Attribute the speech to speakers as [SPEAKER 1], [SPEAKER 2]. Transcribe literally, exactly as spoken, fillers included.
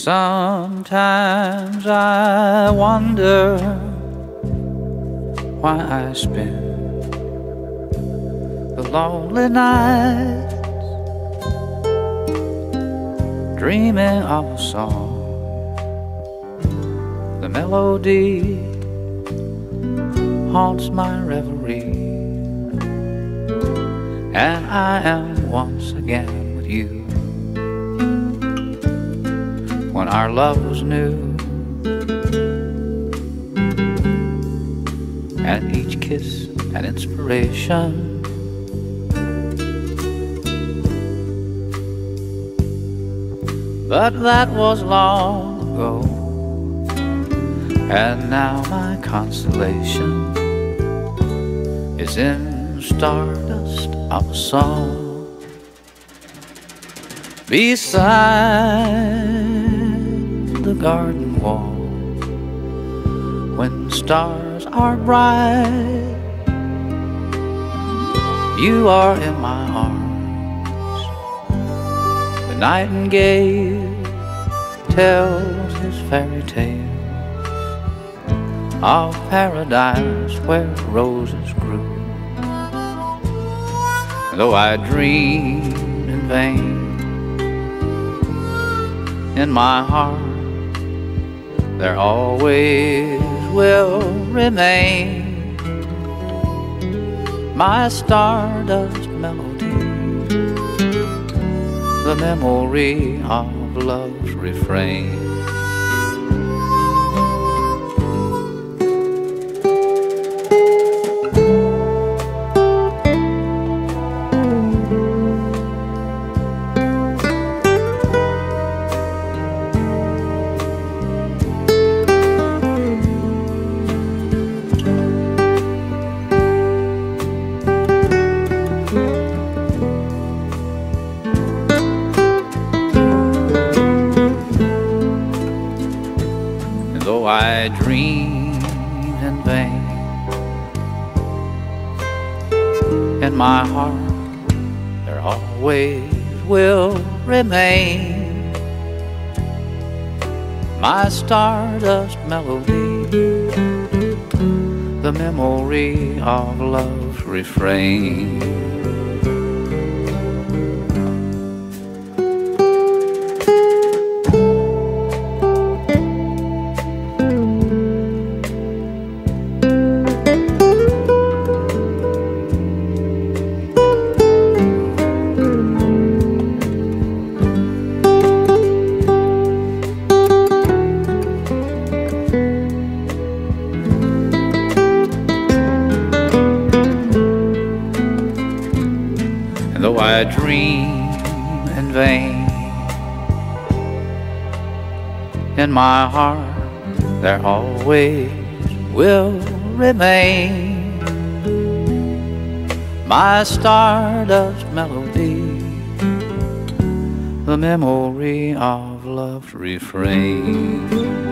[SPEAKER 1] Sometimes I wonder why I spend the lonely nights dreaming of a song. The melody haunts my reverie, and I am once again with you. When our love was new, and each kiss an inspiration, but that was long ago, and now my consolation is in the stardust of a song. Beside the garden wall, when stars are bright, you are in my arms. The nightingale tells his fairy tale of paradise where roses grew. And though I dreamed in vain, in my heart there always will remain my stardust melody, the memory of love's refrain. Though I dream in vain, in my heart there always will remain my stardust melody, the memory of love's refrain. Though I dream in vain, in my heart there always will remain my stardust melody, the memory of love's refrain.